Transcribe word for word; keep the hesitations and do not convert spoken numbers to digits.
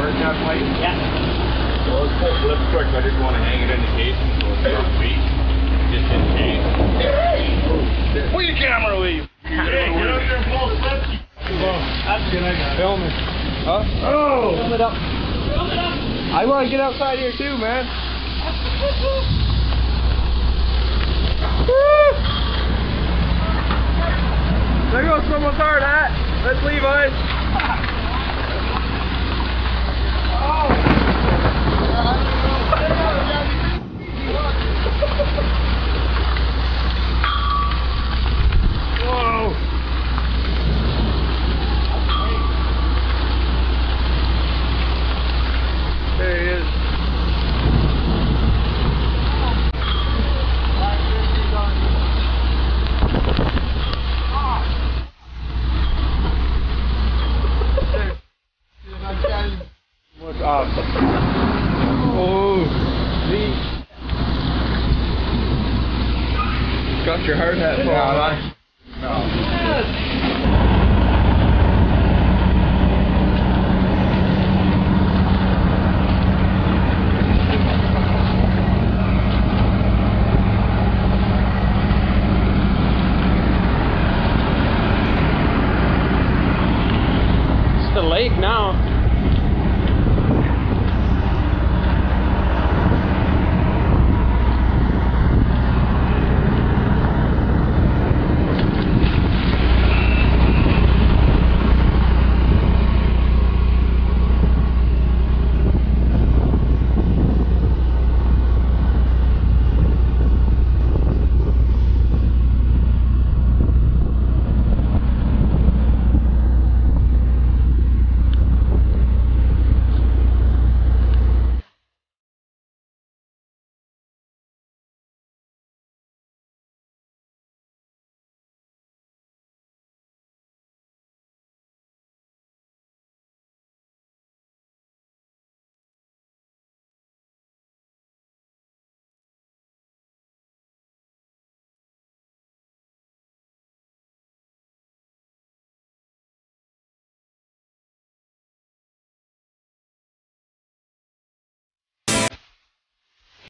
hard hat pipe? Yeah. Well, it's full flip quick. I didn't want to hang it in the casing so it's not weak. Just in case. Pull your camera away. Hey, get up there and blow flip. That's good, I got it. Film it. Huh? Oh! Film it up. Film it up. I want to get outside here too, man. There goes someone's hard hat. That's Levi's. Whoa. There he is. What's up? Oh, neat. Got your hard hat, Paul. No.